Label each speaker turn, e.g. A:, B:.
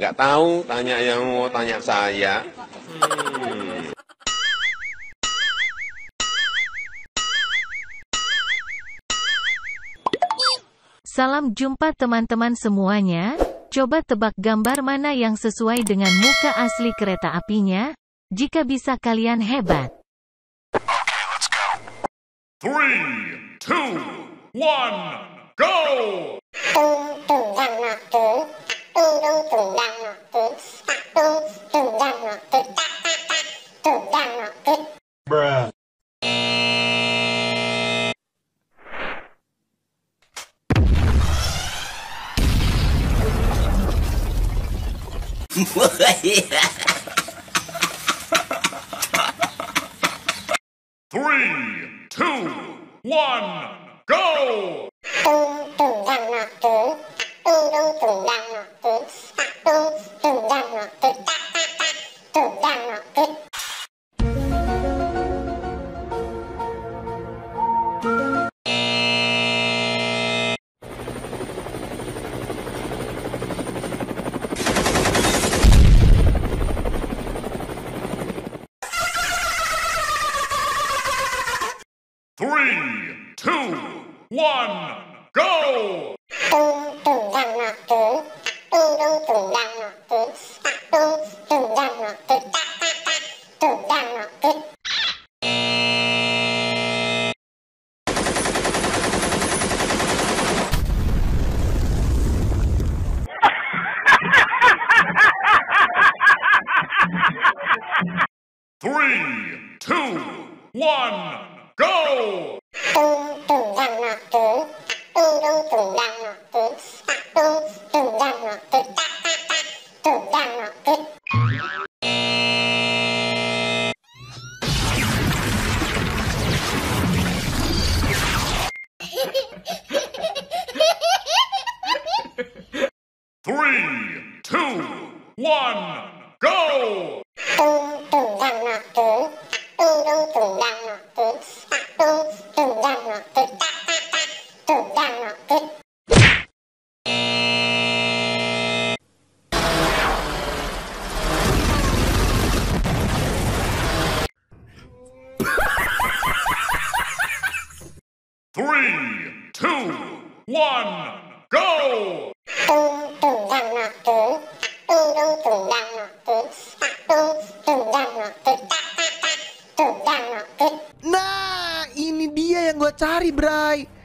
A: nggak tahu, tanya yang mau tanya saya.
B: Salam jumpa teman-teman semuanya. Coba tebak gambar mana yang sesuai dengan muka asli kereta apinya. Jika bisa kalian hebat.
C: Okay, let's go. 3, 2, 1, go!
D: Bruh.
C: Three, two, one, go! Three, two, one, go! Three, two, one, go! Three, two, one, go! Three, two, one, go!
E: Nah, ini dia yang gue cari, Bray.